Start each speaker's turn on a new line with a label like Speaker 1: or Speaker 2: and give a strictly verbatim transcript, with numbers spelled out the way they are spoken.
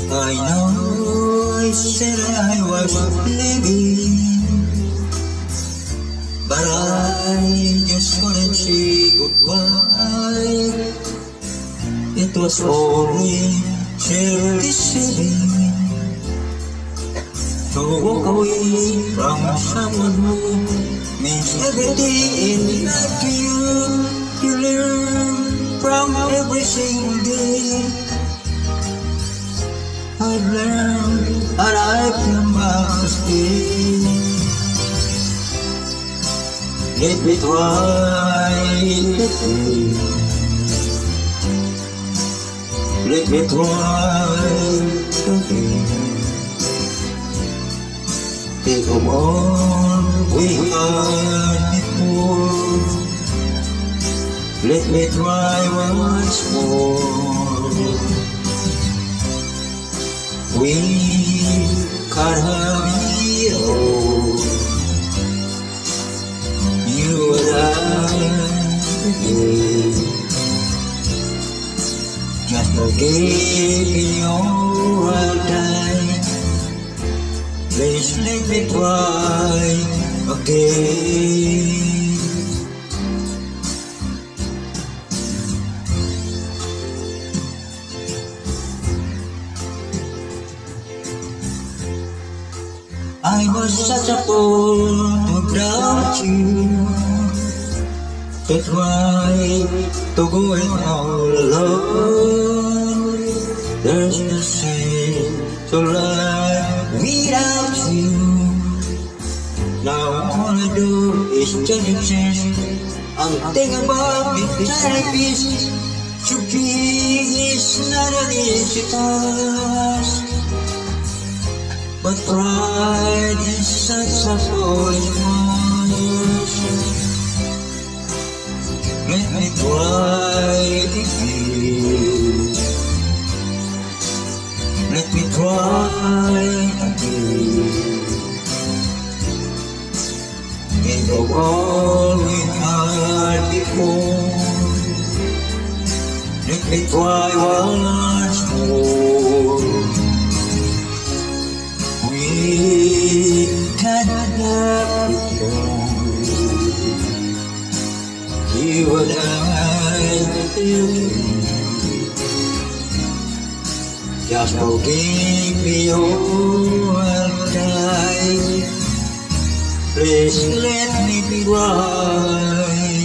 Speaker 1: I know I said I was leaving, but I just couldn't say goodbye. It was only sheer deceiving to walk away from someone who means everything in life to you. You learn from every single day. I've learned and I've come back to stay. Let me try, let me, let me try again. Think of all we had before. Let me try once more. We can't have it all, you and I again. Just forgive me all right time. Please let me try again. I was such a fool to doubt you, to try to go it all alone. There's no sense to life without you. Now all I do is just exist and think about the therapist. To be is not an easy task, but pride is such a foolish monster. Let me try again. Let me try again. Think of all we had before. Let me try once more. We cannot have it all, you and I again. Just forgive me all time. Please let me try.